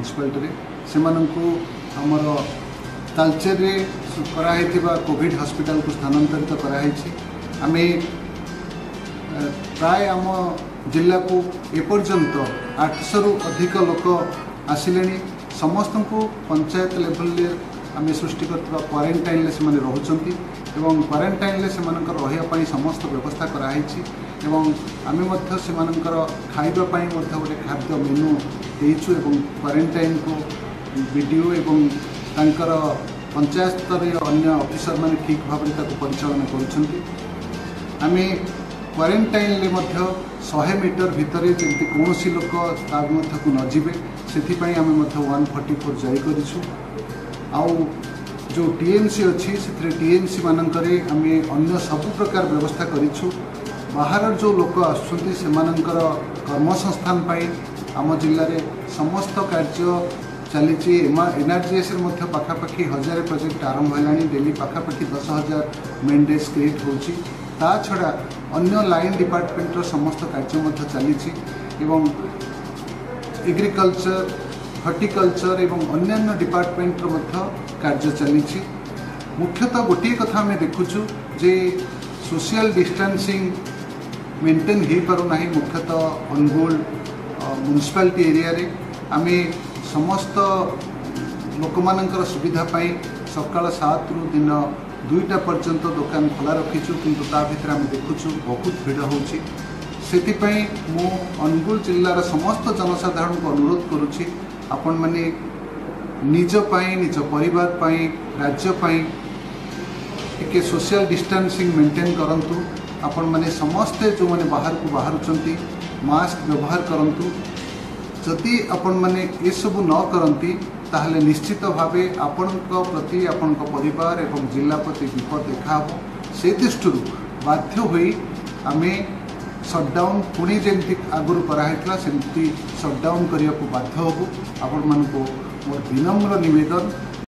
municipality से आमर तालचेर कराई कोविड हॉस्पिटल को स्थानांतरित कराई आम प्राय आम जिला को एपर्यंत 800 रु अधिक लोक आसिले समस्त को पंचायत लेवल आम सृष्टि करथिबा क्वारंटाइन से रोचंती एवं क्वारंटाइन से रही समस्त व्यवस्था कराई एवं आम खाइबापी गोटे खाद्य मेनू देचु एवं क्वारंटाइन को वीडियो एवं तांकर पंचायत स्तर अन्य ऑफिसर माने ठीक भाव में परिचालन करें क्वारंटाइन 100 मीटर भितर जमी कौन लोक मध्य को न जीवे से आम 144 जारी करूँ आउ जो टीएमसी अच्छी से टीएमसी मानकर आम अन्य सब प्रकार व्यवस्था करूँ बाहर जो लोक आसकर कर्मसंस्थान आम जिले में समस्त कार्य चली एनआरजीएस पाखापाखि 1000 प्रोजेक्ट आरंभ है डेली पाखापाखि 10,000 मेन डेज क्रिएट होची ता छड़ा अन्य लाइन डिपार्टमेंट समस्त कार्य चली एग्रीकल्चर हॉर्टिकल्चर एवं अन्य डिपार्टमेंट कार्य चली मुख्यतः गोटे कथा आम देखुचु जे सोशल डिस्टेंसिंग मेंटेन हो पारना मुख्यतः अनुगुल म्युनिसिपालिटी एरिया रे आम समस्त लोक मानकर सुविधा सकाल 7 रु दिन 2टा पर्यंत दुकान खोला रखीचु किंतु ता भितर आम देखुचु बहुत भीड़ होची सेतिपई मो अनुगुल जिल्लार समस्त जनसाधारण को अनुरोध करुछि आपण माने निज परिवार राज्य टिके सोशल डिस्टेंसिंग मेंटेन करंतु आपण माने समस्ते जो माने बाहर को बाहरुचंती मास्क व्यवहार करंतु जदि आपण माने ये सब न करंती ताहले निश्चित भावे आपण प्रति आपण परिवार एवं जिला प्रति विपद देखा से दृष्टि बाध्य होई आमे सटडाउन पुणी जमी आगुरी कराइला सेमती सटडाउन करने को बाध्य हबू आपण मानक मोर विनम्र निवेदन